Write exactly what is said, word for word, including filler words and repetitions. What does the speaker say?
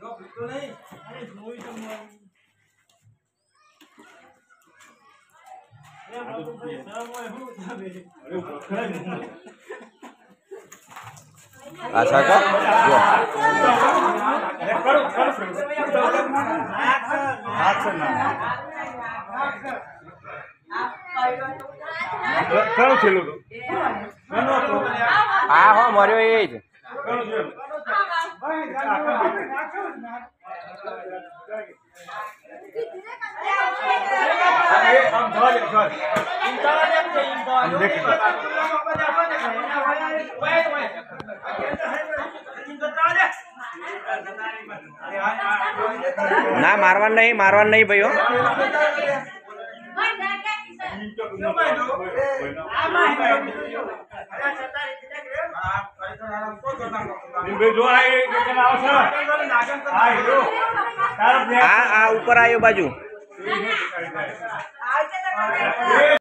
આશા કા હા હો મર્યો એ જ ના મારવાનું નહીં મારવાનું નહીં ભાઈઓ આ આ ઉપર આવ્યો બાજુ